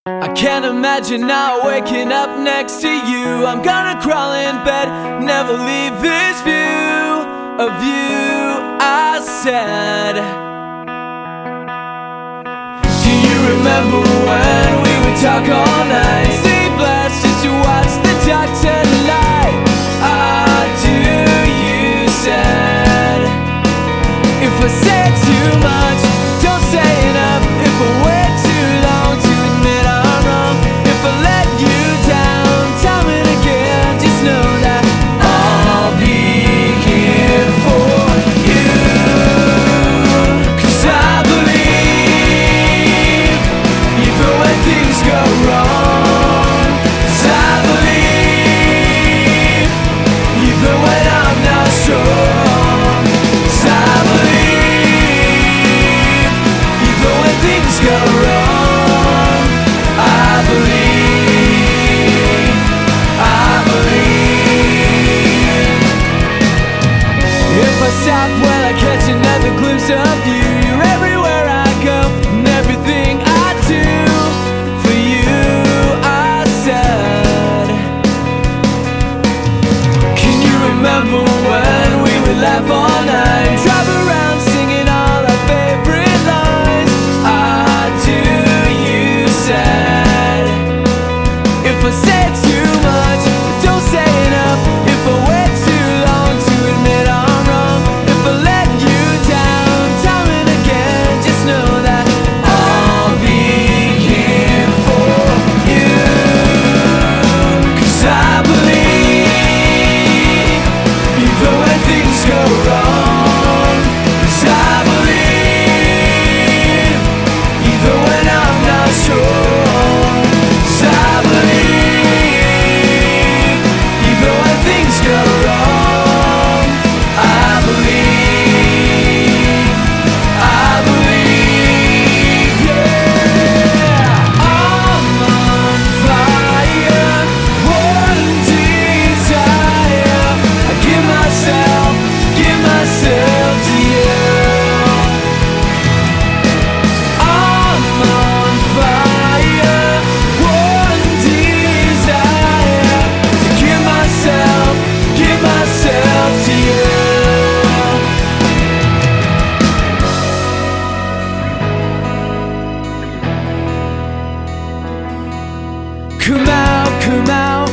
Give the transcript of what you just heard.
I can't imagine now waking up next to you. I'm gonna crawl in bed, never leave this view of you, I said. Do you remember when we would talk all night? Sleepless just to watch the dark turn light. I do, you said. If I said too much, don't say enough. If I wait too long to admit I'm wrong, if I let you down time and again, just know that I'll be here for you. 'Cause I believe even when things go wrong. 'Cause I believe even when I'm not strong. 'Cause I believe even when things go wrong. I believe, I believe. If I stop, well, I catch another glimpse of you. You're everywhere I go, and everything I do for you, I said. Can you remember when we would laugh all night, drive around singing all our favorite lines? I do, you said. If I said too much, don't say enough. If I wait too long to admit I'm wrong, if I let you down time and again, just know that I'll be here for you. 'Cause I believe even when things go wrong. 'Cause I believe even when I'm not sure. 'Cause I believe even when things go wrong. I believe, I believe, yeah. I'm on fire, one desire. I give myself to you. I'm on fire, one desire. To give myself to you. Come out,